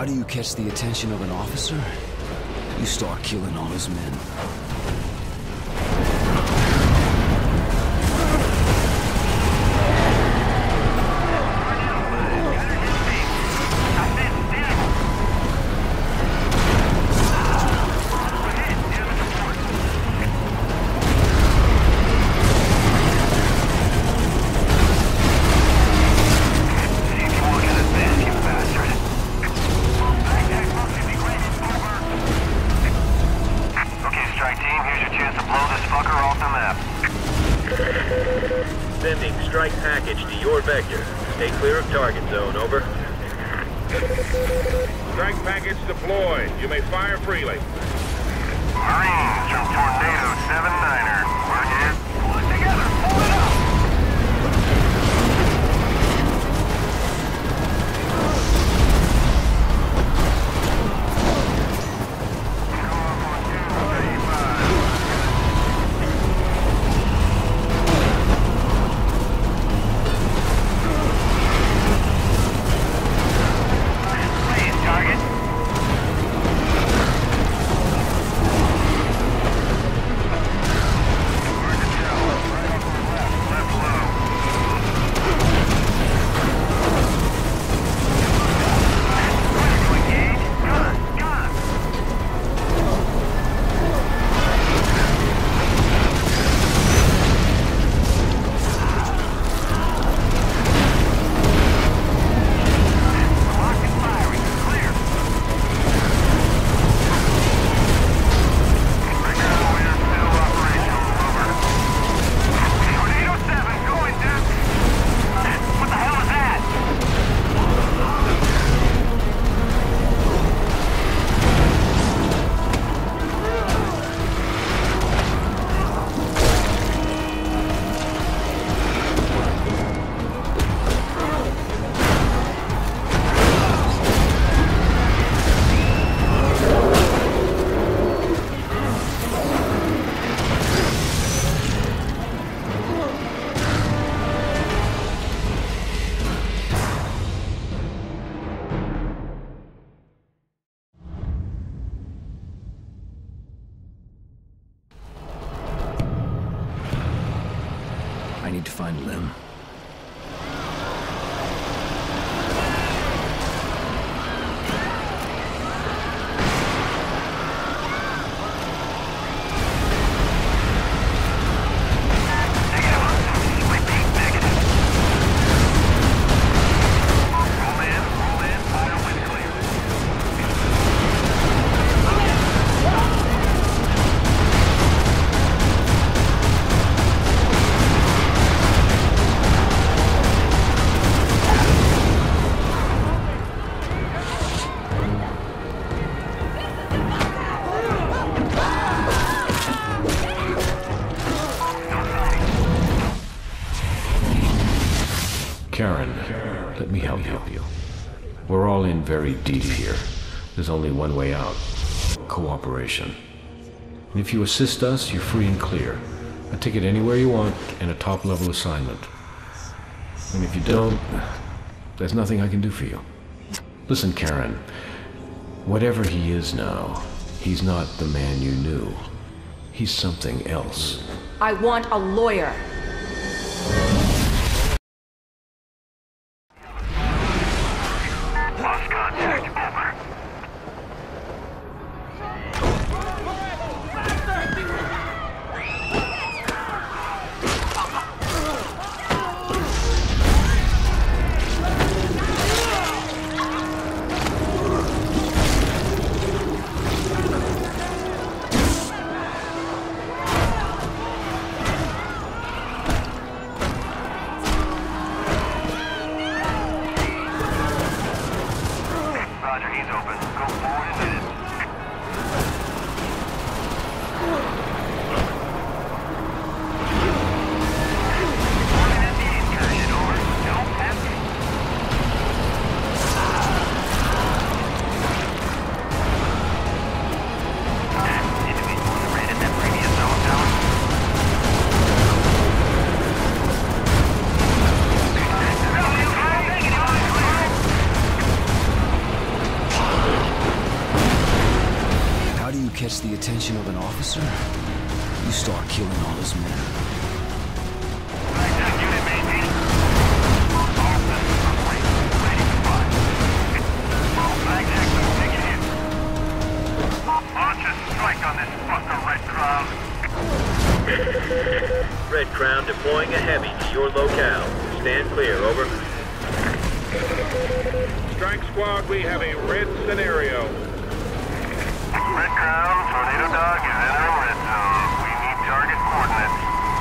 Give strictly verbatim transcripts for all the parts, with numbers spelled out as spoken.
How do you catch the attention of an officer? You start killing all his men. Sending strike package to your vector. Stay clear of target zone, over. Strike package deployed. You may fire freely. Marines from Tornado seven niner. Roger. Pull it together. Pull it up. I need to find Lim. Karen, let me help you. We're all in very deep here. There's only one way out. Cooperation. And if you assist us, you're free and clear. A ticket anywhere you want and a top-level assignment. And if you don't, there's nothing I can do for you. Listen, Karen, whatever he is now, he's not the man you knew. He's something else. I want a lawyer. Lost contact. Over. Roger, he's open. Go forward and hit it. Reporting an enemy incursion, over. No passing. Enemy raided that previous zone tower. No, you can't take it. It's clear. catch the attention of an officer, you start killing all his men. Blackjack unit maintained. All systems are free. Ready to fire. Blackjack, take it in. Launch a strike on this fucker, Red Crown. Red Crown deploying a heavy to your locale. Stand clear, over. Strike squad, we have a red scenario. Red Crown, Tornado Dog is in our red zone. We need target coordinates.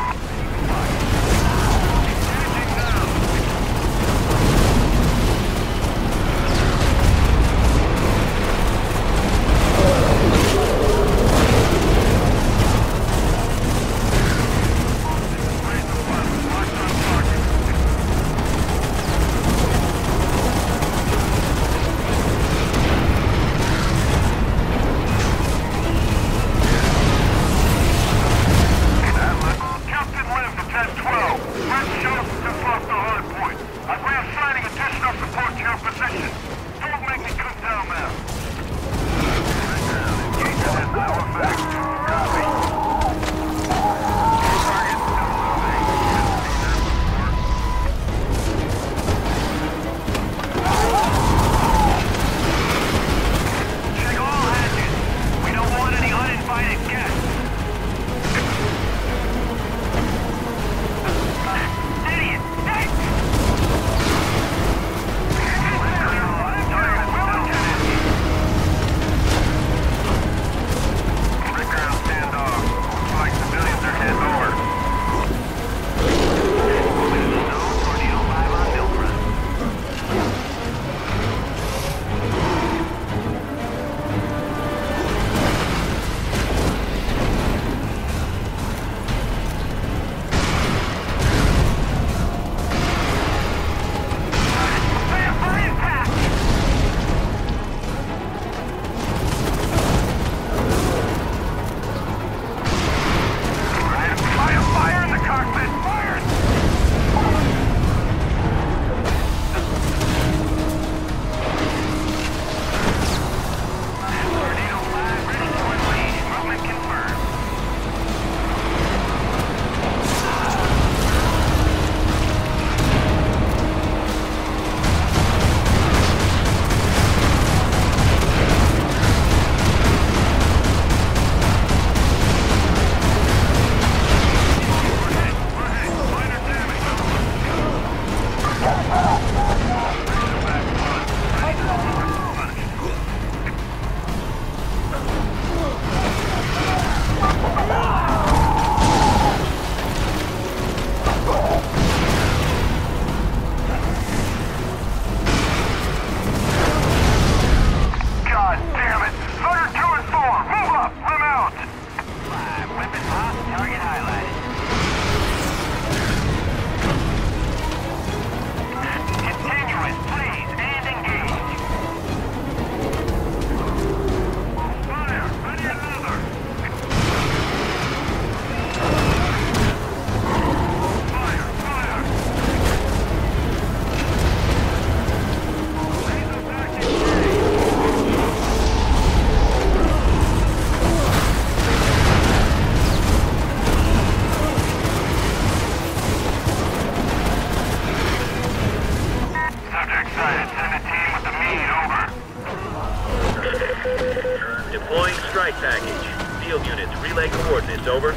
Strike package. Field units, relay coordinates, over.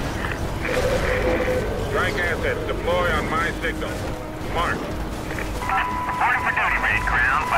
Strike assets, deploy on my signal. Mark. Reporting for duty, Red Crown.